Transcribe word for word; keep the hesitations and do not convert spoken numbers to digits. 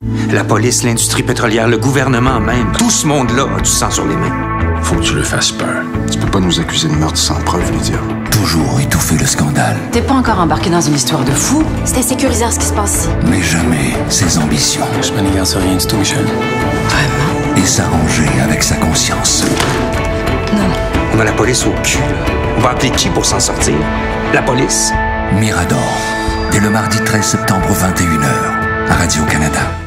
La police, l'industrie pétrolière, le gouvernement même, tout ce monde-là a du sang sur les mains. Faut que tu le fasses peur. Tu peux pas nous accuser de meurtre sans preuve, Lydia. Toujours étouffer le scandale. T'es pas encore embarqué dans une histoire de fou? C'était sécurisant ce qui se passe ici. Mais jamais ses ambitions. Je m'énerve rien du tout, Michel. Vraiment? Et s'arranger avec sa conscience. Non. On a la police au cul, là. On va appeler qui pour s'en sortir? La police? Mirador. Dès le mardi treize septembre, vingt et une heures. À Radio-Canada.